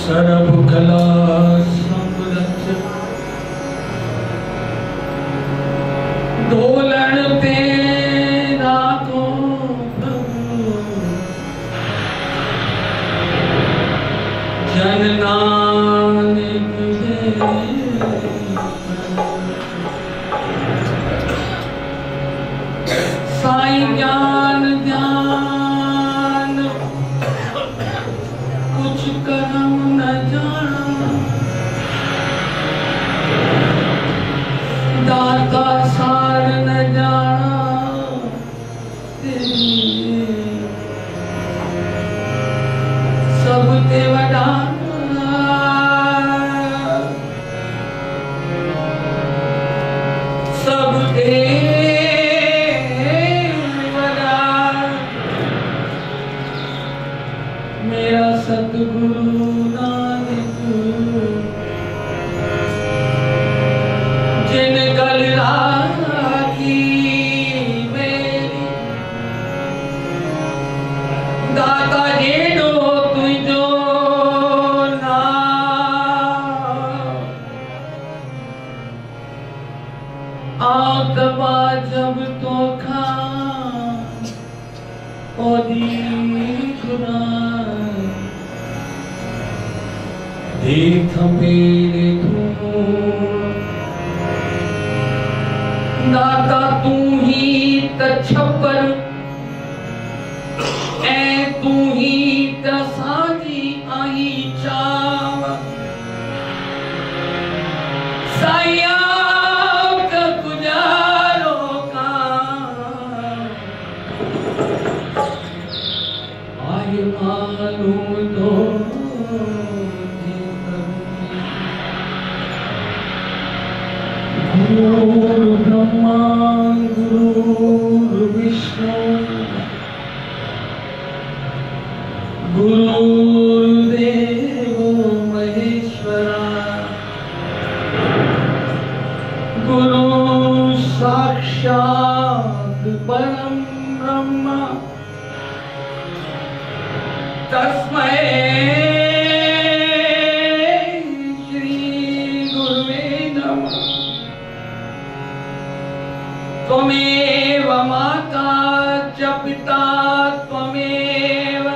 सर्व कला समरथ दोलन पे राखो प्रभु जन नानक साईं ज्ञान ध्यान कुछ करम न जाना दाता सार न जाना सब ते वडा सब ते मेरा सतगुरु नानक जिन कल राखी मेरी दाता जेड़ो तुझो ना आतबा जब तो खा ओदी गुना देख मेरे दाता तू ही तछपर ऐ तू ही तसाजी आई चाव साया का गुजारो का आए मालूम तो गुरु ब्रह्मा गुरु विष्णु गुरुदेव महेश्वरा गुरु साक्षात् परम ब्रह्म तस्मै त्वमेव माता च पिता त्वमेव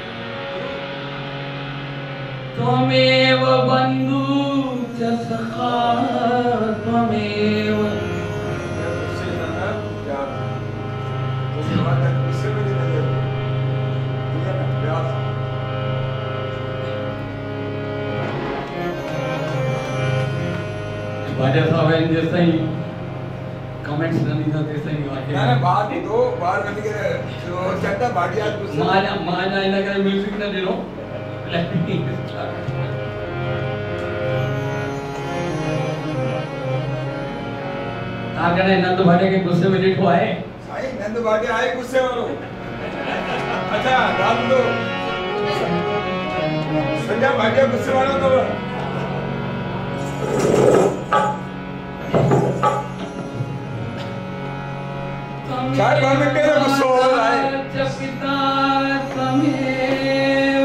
त्वमेव बंधु च सखा त्वमेव भाजा साहब जैसे ही कमेंट्स नहीं था तेरे सही बात है ना बात ही दो बार करने के जो चलता बाकी आज कुछ माना इना का म्यूजिक ना दे लो आगे नंद भाटिया के गुस्से में लेट हुआ है साईं नंद भाटिया आए गुस्से वालों अच्छा रात दो संजय भाटिया गुस्से वालों तो चार बार में कैसे गुस्सा हो रहा है पिता त्वमेव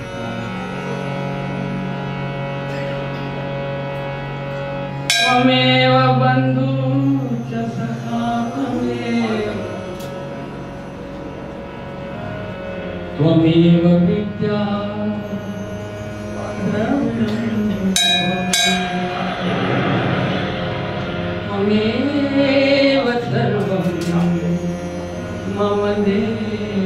त्वमेव बंधु च सखा त्वमेव विद्या त्वमेव सर्वं मम देव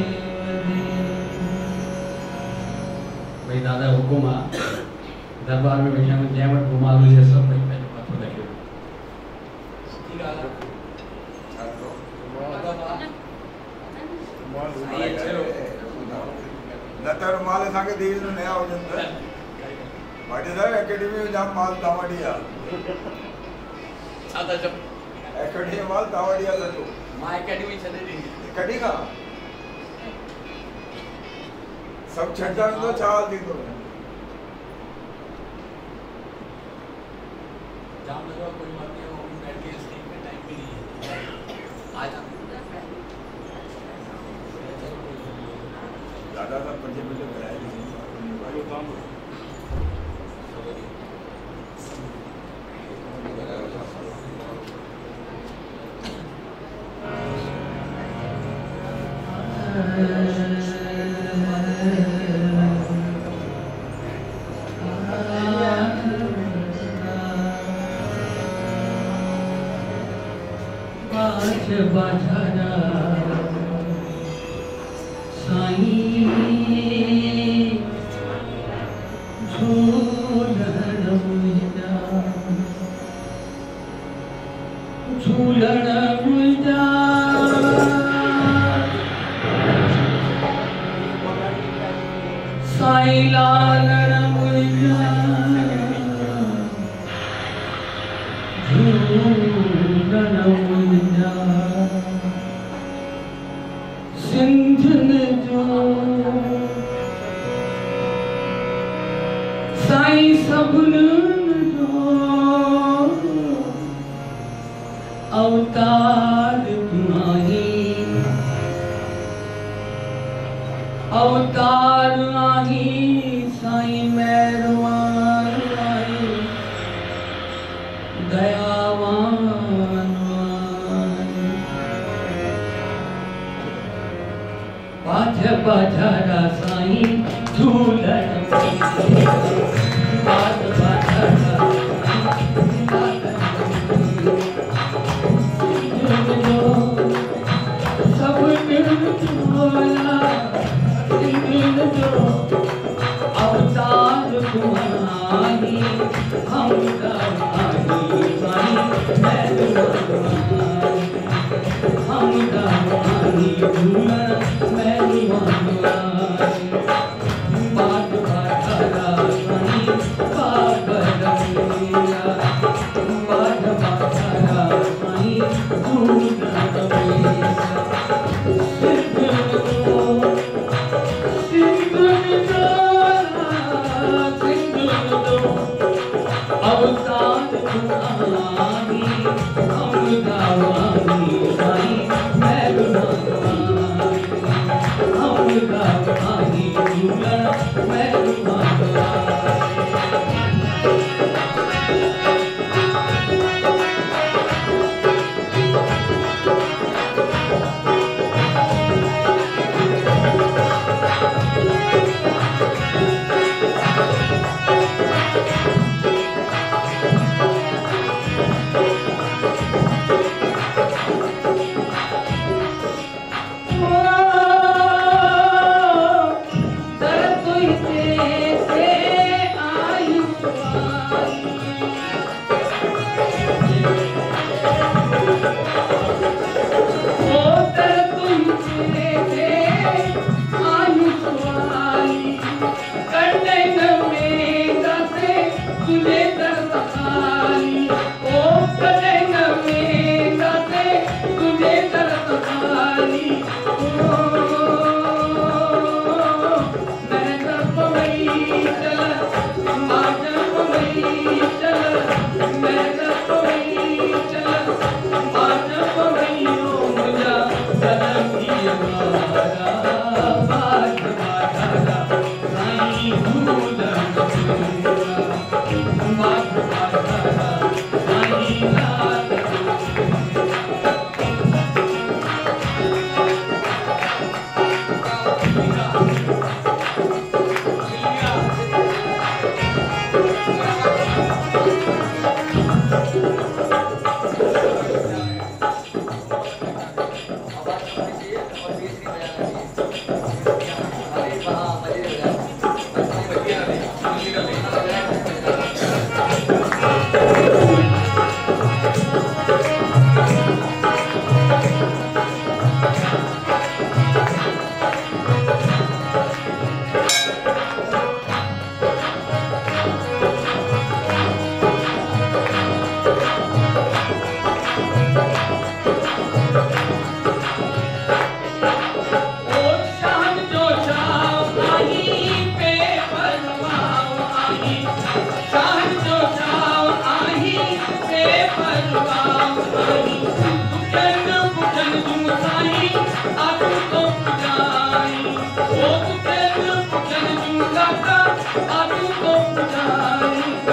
भाई दादा हुकुमा दरबार में बैठा में जयमत घुमा लो ये सब भाई पहले बात हो लगे ठीक है लतर माल संगे देवी ने नया हो जाता है बाटी साहब एकेडमी में जाम माल तावड़िया आता जब एकेडमी माल तावड़िया लटो मां एकेडमी चले देंगे कड़ी का सब छड्डा में तो चावल दी दो जाम लगा कोई बात नहीं वो बैठ के स्टेज में टाइम भी नहीं है आ जा दादा सब पंजे पंजे कराए थे बाजारा साईं झूलण मुंहिंजा झूलण मुंहिंजा साईं लालण मुंहिंजा झूलण मुंहिंजा सिंधन जो साईं सभिनीनि जो अवतार तूं आहीं अवतार आहीं साईं महिरबान आहीं दयावान बाजा बाजारा साईं झूलण बाजा बाजारा सब निर्मला सिंधन जो अवतार तुम्हारी हम दवाई साईं हम दवाई झूलण बात बाजारा साईं बाबरा बात बाजारा साईं झूलण अवतार तुम्हारी हम दवाई साईं हम दवाई झूलण आदू को पुजाई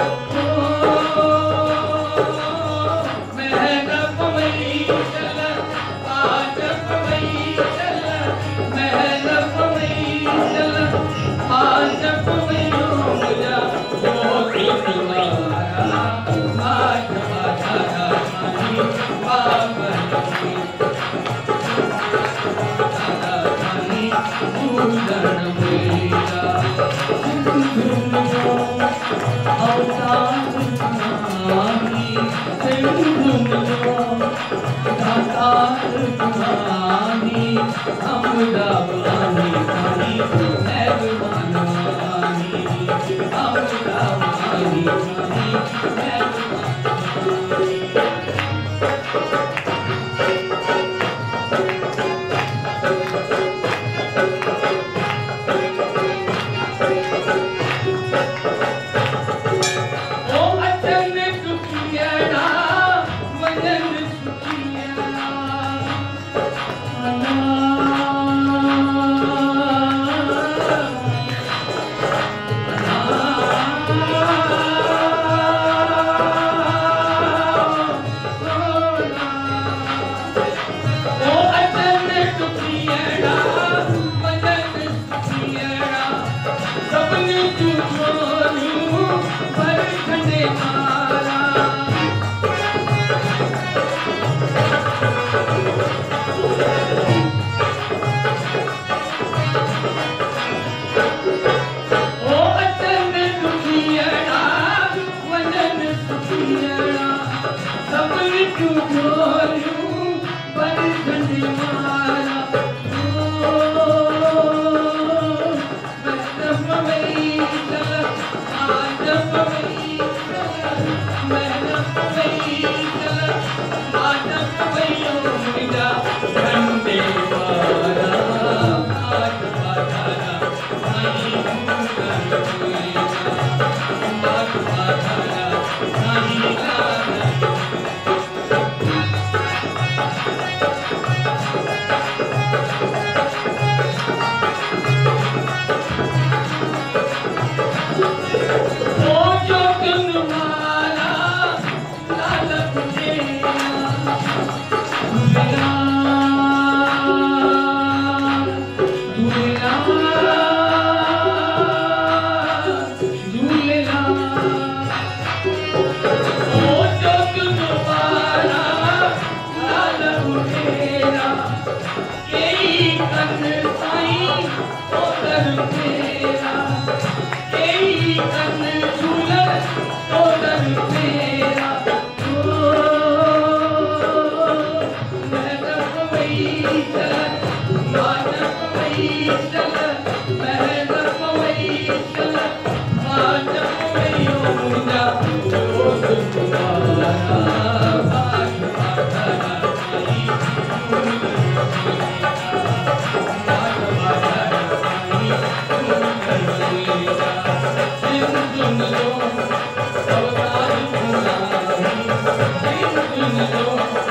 Thank you.